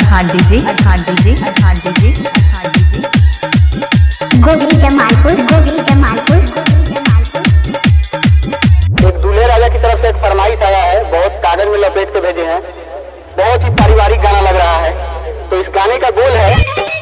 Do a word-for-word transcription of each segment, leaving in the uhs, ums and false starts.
Arhan DJ Arhan DJ Arhan DJ Arhan DJ Gogri Jamalpur Gogri Jamalpur. एक दूल्हे राजा की तरफ से एक फरमाइश आया है, बहुत कागज में लपेट के भेजे हैं। बहुत ही पारिवारिक गाना लग रहा है, तो इस गाने का गोल है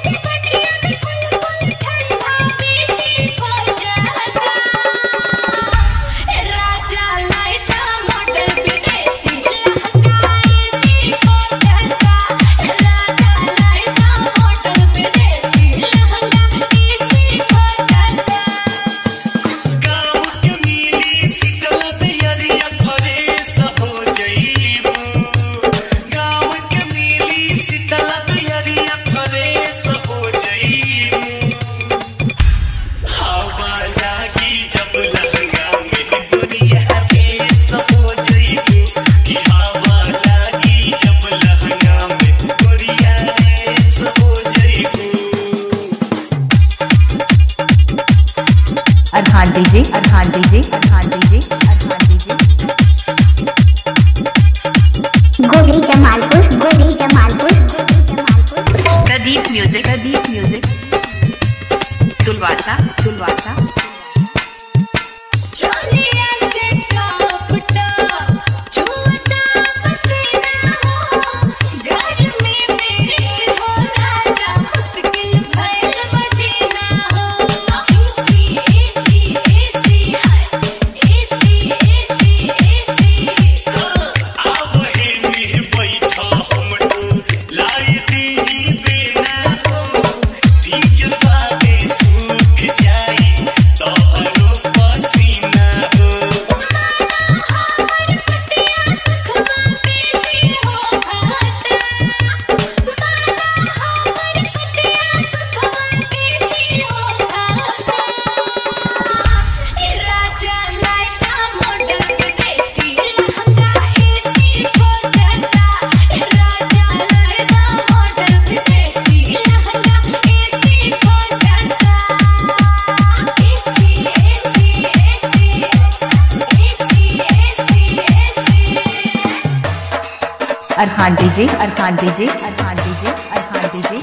Arhan DJ Arhan DJ Arhan DJ Arhan DJ Gogri Jamalpur Gogri Jamalpur Pradeep music Pradeep music तुलवासा तुलवासा। Arhan DJ Arhan DJ Arhan DJ Arhan DJ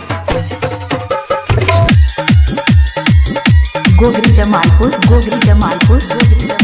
Gogri Jamalpur Gogri Jamalpur गोगरी